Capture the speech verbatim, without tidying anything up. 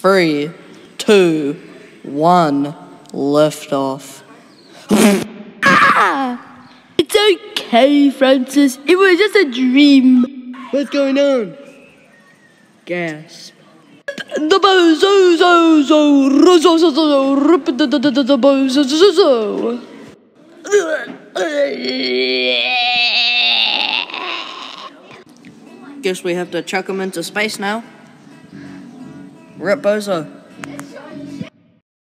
Three, two, one, lift off. Ah! It's okay, Francis. It was just a dream. What's going on? Gasp. The bozozo, the bozozo. Guess we have to chuck him into space now. Rip Bozo.